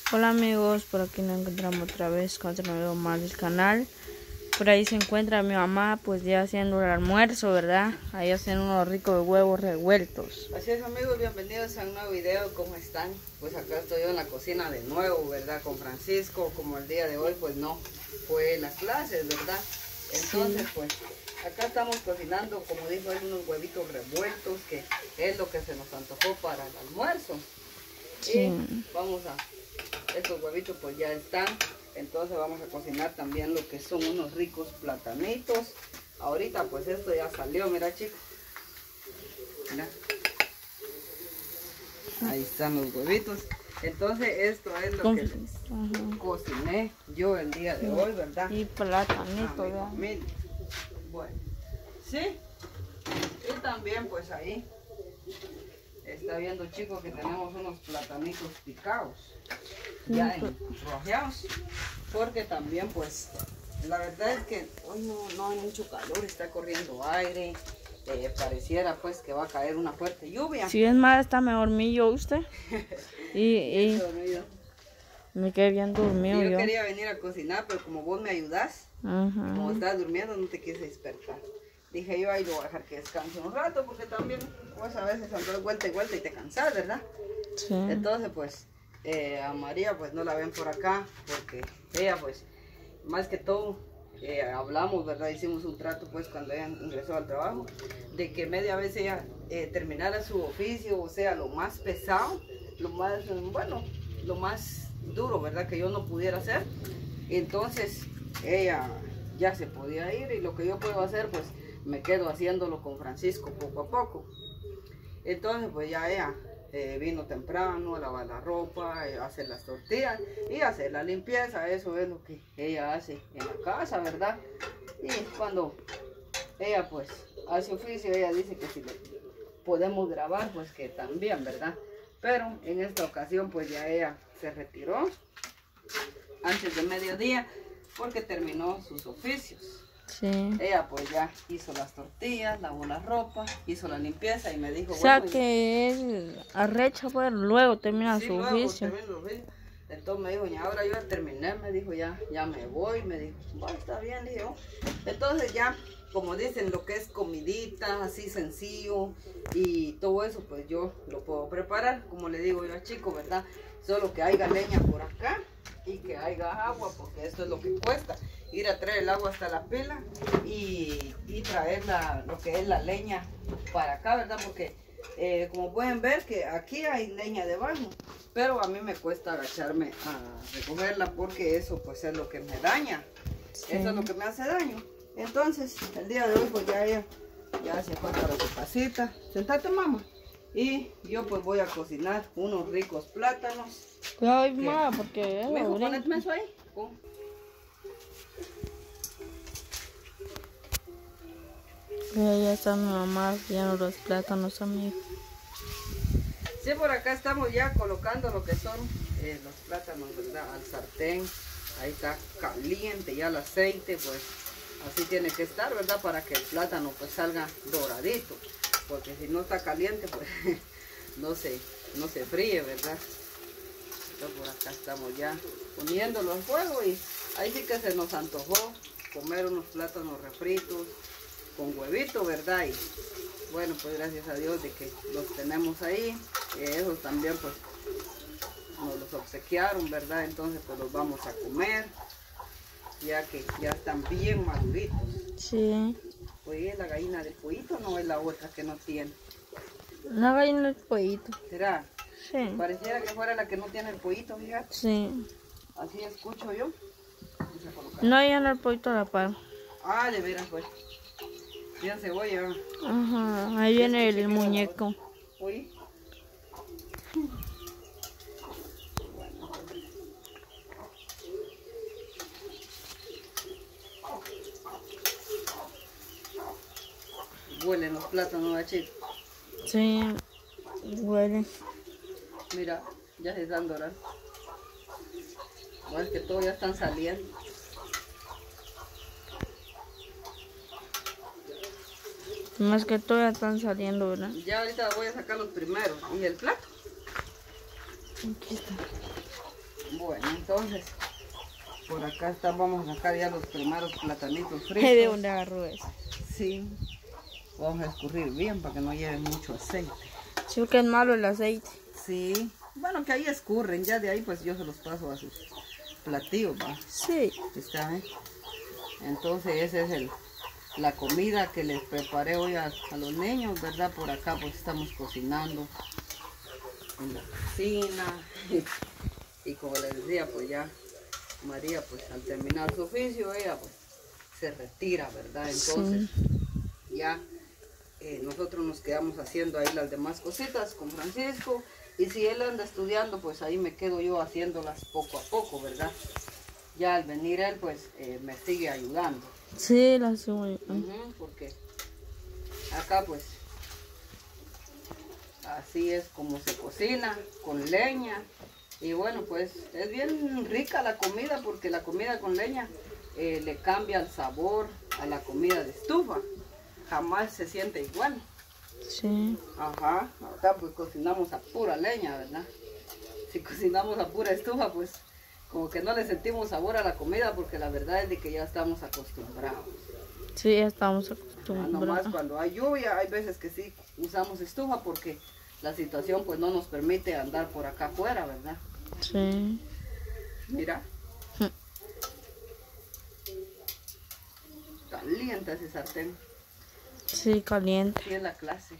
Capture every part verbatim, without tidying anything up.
Hola amigos, por aquí nos encontramos otra vez con otro nuevo más del canal. Por ahí se encuentra mi mamá pues ya haciendo el almuerzo, ¿verdad? Ahí haciendo unos ricos huevos revueltos. Así es amigos, bienvenidos a un nuevo video. ¿Cómo están? Pues acá estoy yo en la cocina de nuevo, ¿verdad? Con Francisco, como el día de hoy pues no fue las clases, ¿verdad? Entonces sí. Pues acá estamos cocinando, como dijo él, unos huevitos revueltos, que es lo que se nos antojó para el almuerzo. Sí. Y vamos a, estos huevitos pues ya están, entonces vamos a cocinar también lo que son unos ricos platanitos. Ahorita pues esto ya salió, mira chicos, mira, ahí están los huevitos. Entonces esto es lo Con... que uh-huh. cociné yo el día de hoy, ¿verdad? Y platanito, ¿verdad? Bueno, sí, y también pues ahí está viendo chicos que tenemos unos platanitos picados, ya enrollados, porque también pues la verdad es que hoy no, no hay mucho calor, está corriendo aire, eh, pareciera pues que va a caer una fuerte lluvia. Si es más está mejor mío usted. y, y me quedé bien dormido yo. Yo quería venir a cocinar, pero como vos me ayudás, uh-huh. como estás durmiendo no te quise despertar. Dije yo, ahí lo voy a dejar que descanse un rato, porque también pues a veces andas vuelta y vuelta y te cansas, ¿verdad? Sí. Entonces pues eh, a María pues no la ven por acá, porque ella pues más que todo eh, hablamos, ¿verdad? Hicimos un trato pues cuando ella ingresó al trabajo, de que media vez ella eh, terminara su oficio, o sea, lo más pesado, lo más, bueno, lo más duro, ¿verdad? Que yo no pudiera hacer. Entonces ella ya se podía ir, y lo que yo puedo hacer pues me quedo haciéndolo con Francisco poco a poco. Entonces pues ya ella eh, vino temprano a lavar la ropa, eh, hacer las tortillas y hacer la limpieza. Eso es lo que ella hace en la casa, ¿verdad? Y cuando ella pues hace oficio, ella dice que si le podemos grabar pues que también, ¿verdad? Pero en esta ocasión pues ya ella se retiró antes de mediodía porque terminó sus oficios. Sí. Ella pues ya hizo las tortillas, lavó la ropa, hizo la limpieza y me dijo... O sea bueno, que él arrecha pues luego termina sí, su luego oficio. termina su oficio. Entonces me dijo, ya ahora yo ya terminé, me dijo, ya, ya me voy, me dijo, bueno, está bien, le dije, oh. Entonces ya, como dicen, lo que es comidita, así sencillo y todo eso, pues yo lo puedo preparar, como le digo yo a chico, ¿verdad? Solo que haya leña por acá y que haya agua, porque esto es lo que cuesta, ir a traer el agua hasta la pila y, y traer la, lo que es la leña para acá, ¿verdad? Porque eh, como pueden ver que aquí hay leña debajo, pero a mí me cuesta agacharme a recogerla porque eso pues es lo que me daña, sí. Eso es lo que me hace daño. Entonces el día de hoy pues ya ella ya se fue para su casita. Sentate, mamá. Y yo pues voy a cocinar unos ricos plátanos. Cuidado, mamá, porque... ¿Me dijo ponetme eso ahí? Oh. Ya está mi mamá haciendo los plátanos a mí. Sí, por acá estamos ya colocando lo que son eh, los plátanos, ¿verdad? Al sartén. Ahí está caliente ya el aceite, pues así tiene que estar, ¿verdad? Para que el plátano pues salga doradito. Porque si no está caliente, pues no se, no se fríe, ¿verdad? Entonces por acá estamos ya poniéndolo al fuego y ahí sí que se nos antojó comer unos plátanos refritos con huevito, ¿verdad? Y bueno, pues gracias a Dios de que los tenemos ahí. Y esos también pues nos los obsequiaron, ¿verdad? Entonces pues los vamos a comer, ya que ya están bien maduritos. Sí. Oye, ¿es la gallina del pollito o no es la otra que no tiene? La gallina del pollito. ¿Será? Sí. Pareciera que fuera la que no tiene el pollito, fíjate. Sí. Así escucho yo. No, ya no el pollito a la par. Ah, de veras pues. Ya cebolla. Ajá, ahí viene el muñeco. Oye. Huelen los plátanos, ¿verdad? Sí, huelen. Mira, ya se están dorando. Es que todos ya están saliendo. Más que todo ya están saliendo, ¿verdad? Ya ahorita voy a sacar los primeros. ¿Y el plato? Aquí está. Bueno, entonces, por acá están, vamos a sacar ya los primeros platanitos fritos. ¿De dónde agarró eso? Sí. Vamos a escurrir bien para que no lleve mucho aceite. Sí, que es malo el aceite. Sí. Bueno, que ahí escurren, ya de ahí pues yo se los paso a sus platillos, ¿va? Sí. ¿Está bien? Entonces esa es el, la comida que les preparé hoy a, a los niños, ¿verdad? Por acá pues estamos cocinando en la cocina. Y, y como les decía, pues ya María pues al terminar su oficio, ella pues se retira, ¿verdad? Entonces sí. ya eh, nosotros nos quedamos haciendo ahí las demás cositas con Francisco. Y si él anda estudiando, pues ahí me quedo yo haciéndolas poco a poco, ¿verdad? Ya al venir él, pues eh, me sigue ayudando. Sí, las subo. Uh-huh, porque acá, pues, así es como se cocina, con leña. Y bueno, pues, es bien rica la comida, porque la comida con leña eh, le cambia el sabor a la comida de estufa. Jamás se siente igual. Sí. Ajá, acá pues cocinamos a pura leña, ¿verdad? Si cocinamos a pura estufa, pues como que no le sentimos sabor a la comida, porque la verdad es de que ya estamos acostumbrados. Sí, ya estamos Ah, acostumbrados. nomás cuando hay lluvia, hay veces que sí usamos estufa, porque la situación pues no nos permite andar por acá afuera, ¿verdad? Sí. Mira. Calienta ese sartén. Sí, caliente. Sí, es la clase.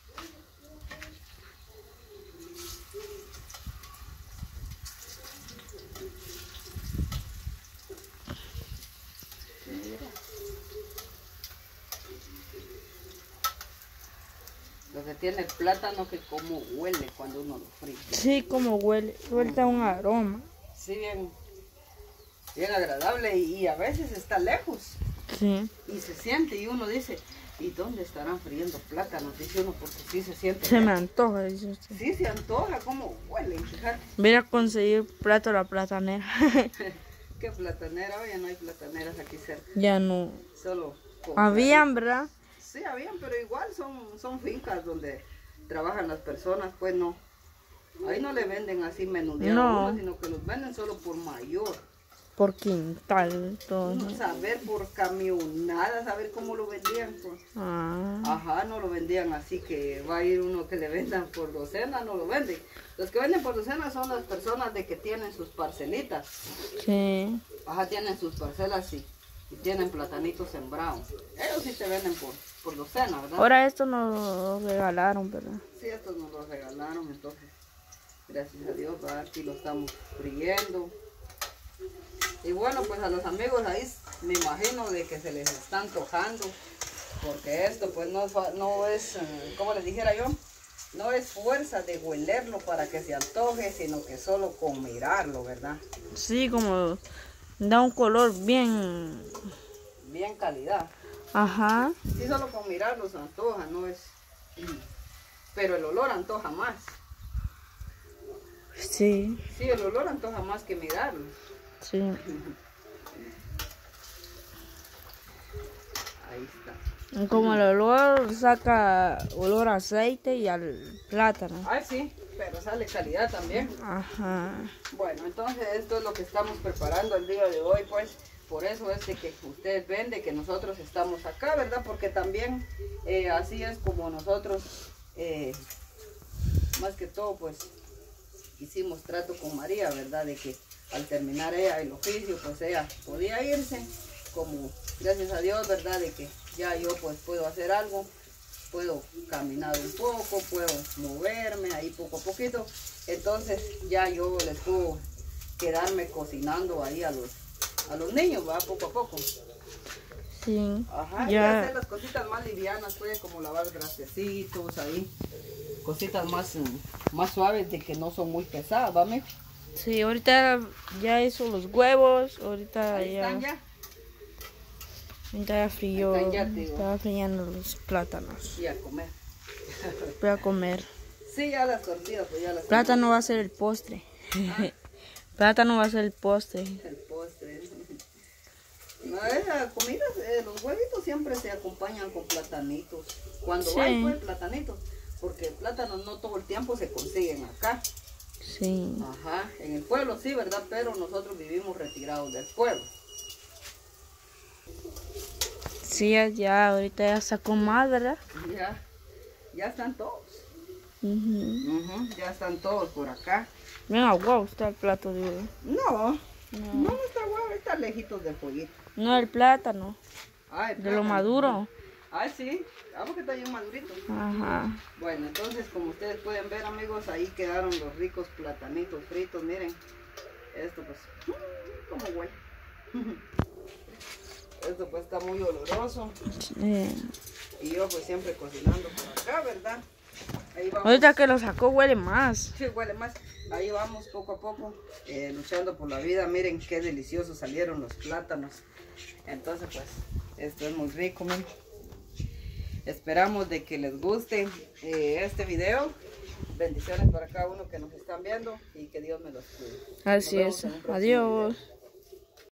Lo que tiene el plátano, que como huele cuando uno lo fríe. Sí, como huele. Suelta un aroma. Sí, bien, bien agradable, y, y a veces está lejos. Sí. Y se siente, y uno dice, ¿y dónde estarán friendo plátanos? Dice uno, porque sí se siente. Se me lejos. antoja, dice usted. Sí, se antoja, como huele, fíjate. Voy a conseguir plato a la platanera. ¿Qué platanera? Oye, no hay plataneras aquí cerca. Ya no. Solo comprar. Habían, ¿verdad? Sí, habían, pero igual son, son fincas donde trabajan las personas, pues no. Ahí no le venden así menudeado, No. uno, sino que los venden solo por mayor. Por quintal, todo. No saber por camionada, saber cómo lo vendían. Pues. Ah. Ajá, no lo vendían así que va a ir uno que le vendan por docena, no lo venden. Los que venden por docena son las personas de que tienen sus parcelitas. Sí. Ajá, tienen sus parcelas y, y tienen platanitos sembrados. Ellos sí te venden por, por docena, ¿verdad? Ahora esto nos lo regalaron, ¿verdad? Sí, estos nos los regalaron, entonces, gracias a Dios, ¿verdad? Aquí lo estamos friendo. Y bueno, pues a los amigos ahí me imagino de que se les está antojando, porque esto pues no, no es, como les dijera yo, no es fuerza de huelerlo para que se antoje, sino que solo con mirarlo, ¿verdad? Sí, como da un color bien... Bien calidad. Ajá. Sí, solo con mirarlo se antoja, no es... Pero el olor antoja más. Sí. Sí, el olor antoja más que mirarlo. Sí. Ahí está. Como el olor saca olor a aceite y al plátano. Ay, sí, pero sale calidad también. Ajá. Bueno, entonces esto es lo que estamos preparando el día de hoy, pues. Por eso es de que ustedes ven de que nosotros estamos acá, ¿verdad? Porque también eh, así es como nosotros, eh, más que todo, pues, hicimos trato con María, ¿verdad? De que al terminar ella el oficio, pues ella podía irse, como gracias a Dios, ¿verdad? De que ya yo pues puedo hacer algo, puedo caminar un poco, puedo moverme ahí poco a poquito, entonces ya yo les puedo quedarme cocinando ahí a los, a los niños, ¿va? Poco a poco. Sí. Ajá, y Ya. hacer las cositas más livianas, pues, como lavar trastecitos ahí, cositas más, más suaves de que no son muy pesadas, ¿va, mijo? Sí, ahorita ya hizo los huevos, ahorita Ahí ya, están ya. ahorita ya frío, Ahí están ya, te digo. estaba friendo los plátanos. Y a comer. Voy a comer. Sí, ya las tortillas, pues ya las Plátano va a ser el postre. Plátano va a ser el postre. el postre. No, esa comida, eh, los huevitos siempre se acompañan con platanitos. Cuando Sí. hay, pues, platanitos. Porque plátanos no todo el tiempo se consiguen acá. Sí. Sí. Ajá, en el pueblo sí, ¿verdad? Pero nosotros vivimos retirados del pueblo. Sí, ya ahorita ya sacó más, ¿verdad? Ya, ya están todos. Uh-huh. Uh-huh, ya están todos por acá. Bien aguado está el plato de hoy. No, No, no, no está guau, está lejitos del pollito. no el plátano, Ah, el de lo plátano. maduro. Ah, sí, ah, porque está bien madurito. Ajá. Bueno, entonces como ustedes pueden ver, amigos, ahí quedaron los ricos platanitos fritos, miren. Esto pues, mm, como huele. Esto pues está muy oloroso. Sí. Y yo pues siempre cocinando por acá, ¿verdad? Ahí vamos. Ahorita que lo sacó huele más. Sí, huele más. Ahí vamos poco a poco, eh, luchando por la vida. Miren qué deliciosos salieron los plátanos. Entonces pues, esto es muy rico, miren. Esperamos de que les guste eh, este video. Bendiciones para cada uno que nos están viendo y que Dios me los cuide. Así Nos vemos es. en un próximo Adiós. video.